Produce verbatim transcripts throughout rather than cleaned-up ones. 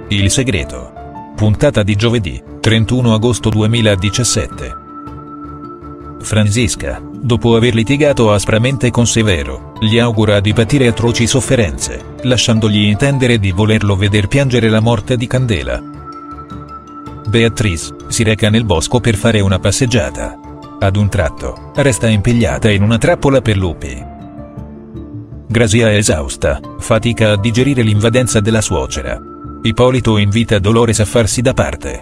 Il segreto. Puntata di giovedì, trentuno agosto duemiladiciassette. Franziska, dopo aver litigato aspramente con Severo, gli augura di patire atroci sofferenze, lasciandogli intendere di volerlo veder piangere la morte di Candela. Beatrice si reca nel bosco per fare una passeggiata. Ad un tratto, resta impigliata in una trappola per lupi. Grazia è esausta, fatica a digerire l'invadenza della suocera. Ippolito invita Dolores a farsi da parte.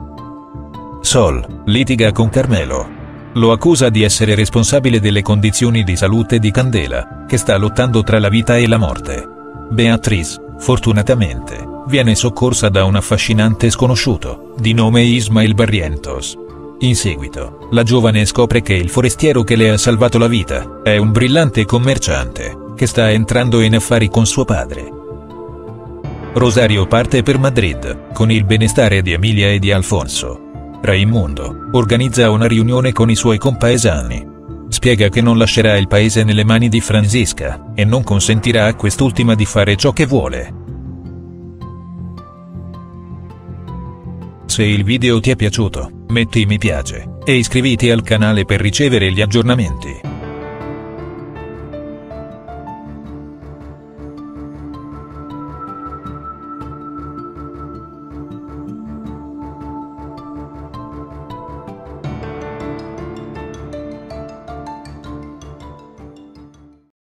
Sol litiga con Carmelo. Lo accusa di essere responsabile delle condizioni di salute di Candela, che sta lottando tra la vita e la morte. Beatrice, fortunatamente, viene soccorsa da un affascinante sconosciuto, di nome Ismael Barrientos. In seguito, la giovane scopre che il forestiero che le ha salvato la vita è un brillante commerciante, che sta entrando in affari con suo padre. Rosario parte per Madrid, con il benestare di Emilia e di Alfonso. Raimundo organizza una riunione con i suoi compaesani. Spiega che non lascerà il paese nelle mani di Franziska, e non consentirà a quest'ultima di fare ciò che vuole. Se il video ti è piaciuto, metti mi piace, e iscriviti al canale per ricevere gli aggiornamenti.